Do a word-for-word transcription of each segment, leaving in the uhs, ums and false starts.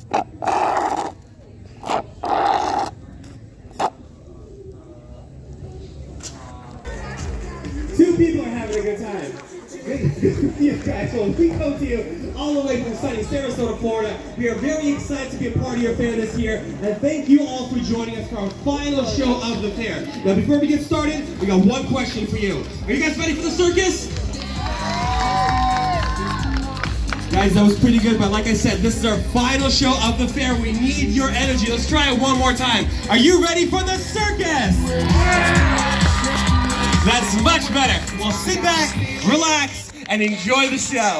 Two people are having a good time. You guys, well, we come to you all the way from sunny Sarasota, Florida. We are very excited to be a part of your fan this year, and thank you all for joining us for our final show of the fair. Now, before we get started, we got one question for you. Are you guys ready for the circus? Guys, that was pretty good, but like I said, this is our final show of the fair. We need your energy. Let's try it one more time. Are you ready for the circus? That's much better. Well, sit back, relax, and enjoy the show.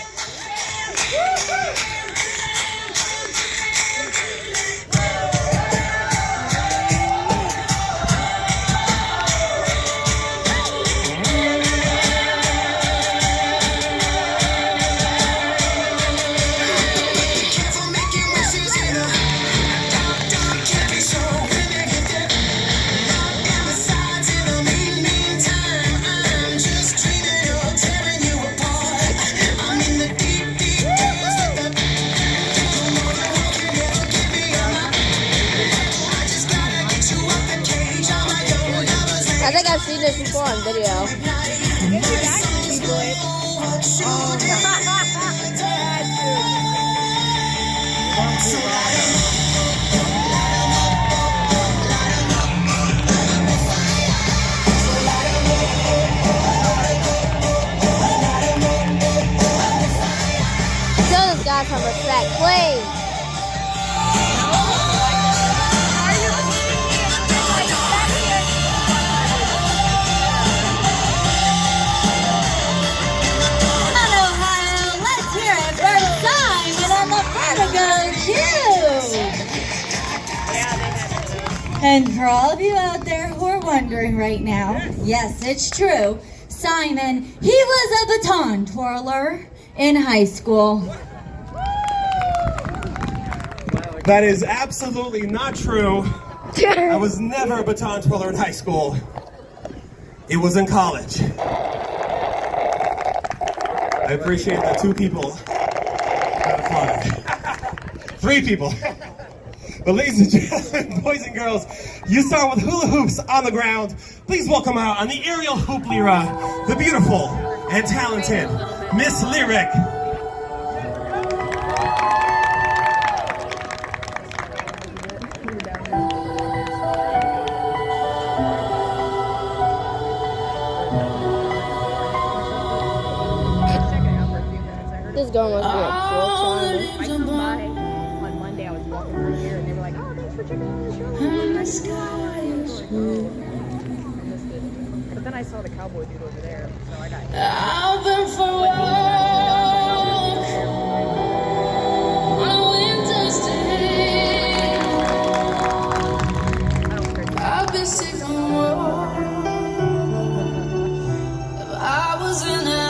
I think I've seen this before on video. Oh. Show this guy some respect, please. And for all of you out there who are wondering right now, yes, it's true. Simon, he was a baton twirler in high school. That is absolutely not true. I was never a baton twirler in high school. It was in college. I appreciate that two people got applauded. Three people. But ladies and gentlemen, boys and girls, you saw with hula hoops on the ground. Please welcome out on the aerial hoop lira, the beautiful and talented Miss Lyric. This girl must be a cool time. I come by on Monday, I was walking through here and they were like, oh, thanks for checking out the show. But then I saw the cowboy dude over there, so I got I've been for a walk on a winter's day. I've been sick on war. If I was in a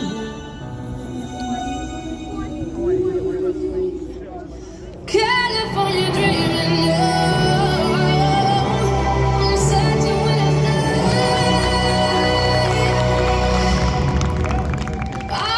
California dreaming, no, I'm searching when I die.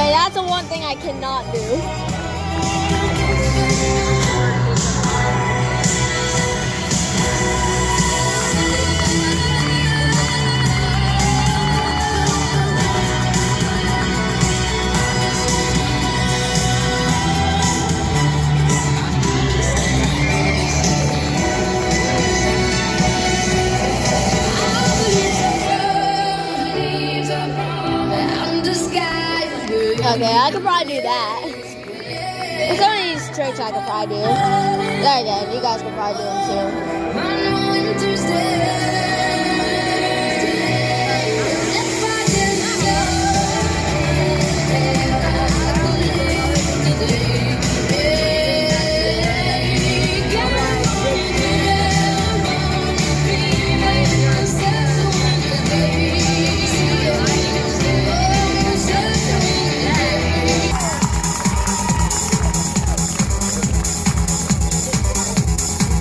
Okay, that's the one thing I cannot do. Okay, I could probably do that. There's some of these tricks I could probably do. There you go. You guys could probably do them too.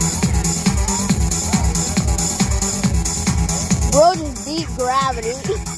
Bro just beat gravity.